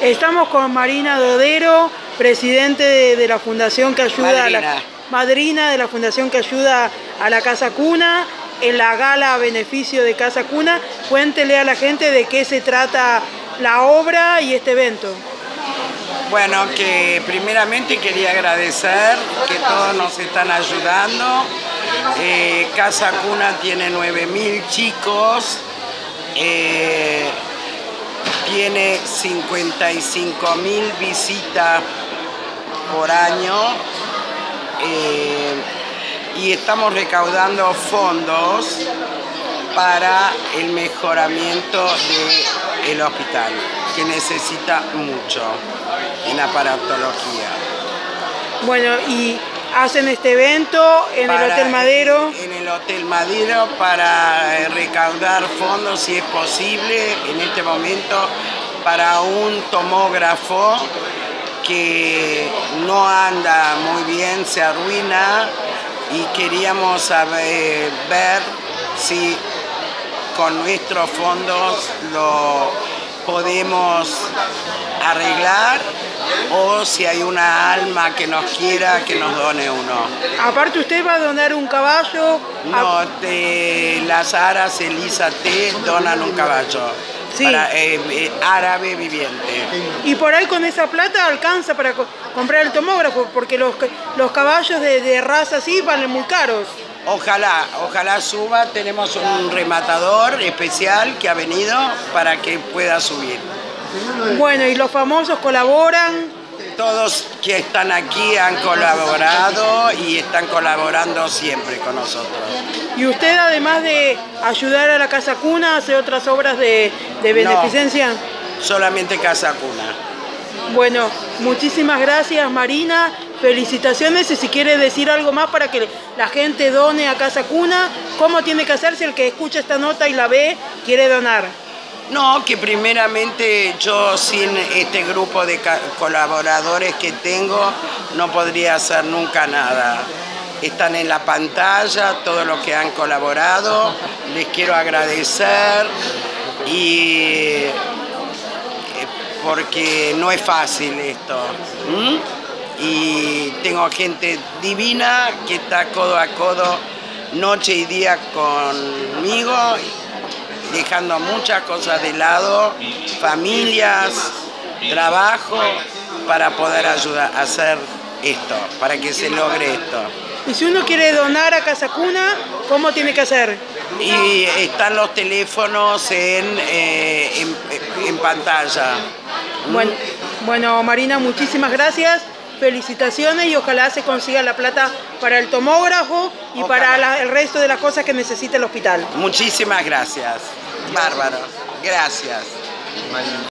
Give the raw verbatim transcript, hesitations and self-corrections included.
Estamos con Marina Dodero, presidente de, de la Fundación que ayuda madrina. a la madrina de la Fundación que ayuda a la Casa Cuna, en la gala a beneficio de Casa Cuna. Cuéntele a la gente de qué se trata la obra y este evento. Bueno, que primeramente quería agradecer que todos nos están ayudando. Eh, Casa Cuna tiene nueve mil chicos, eh, tiene cincuenta y cinco mil visitas por año eh, y estamos recaudando fondos para el mejoramiento del hospital, que necesita mucho en aparatología. Bueno, y hacen este evento en para, el Hotel Madero. En, en el Hotel Madero para recaudar fondos, si es posible, en este momento, para un tomógrafo que no anda muy bien, se arruina, y queríamos saber, ver si con nuestros fondos lo podemos arreglar, o si hay una alma que nos quiera, que nos done uno. Aparte, usted va a donar un caballo. No, te, las aras Elisa T donan un caballo. Sí. Para, eh, eh, árabe viviente. Y por ahí con esa plata alcanza para co comprar el tomógrafo, porque los, los caballos de, de raza así valen muy caros. Ojalá, ojalá suba. Tenemos un rematador especial que ha venido para que pueda subir. Bueno, ¿y los famosos colaboran? Todos que están aquí han colaborado y están colaborando siempre con nosotros. ¿Y usted, además de ayudar a la Casa Cuna, hace otras obras de, de beneficencia? No, solamente Casa Cuna. Bueno, muchísimas gracias, Marina. Felicitaciones, y si quiere decir algo más para que la gente done a Casa Cuna, ¿cómo tiene que hacerse el que escucha esta nota y la ve, quiere donar? No, que primeramente yo sin este grupo de colaboradores que tengo no podría hacer nunca nada. Están en la pantalla todos los que han colaborado, les quiero agradecer, y porque no es fácil esto. ¿Mm? Y tengo gente divina que está codo a codo, noche y día conmigo, dejando muchas cosas de lado, familias, trabajo, para poder ayudar a hacer esto, para que se logre esto. Y si uno quiere donar a Casa Cuna, ¿cómo tiene que hacer? Y están los teléfonos en, eh, en, en pantalla. Bueno, bueno, Marina, muchísimas gracias. Felicitaciones, y ojalá se consiga la plata para el tomógrafo y ojalá. para la, el resto de las cosas que necesita el hospital. Muchísimas gracias. Bárbaro. Gracias.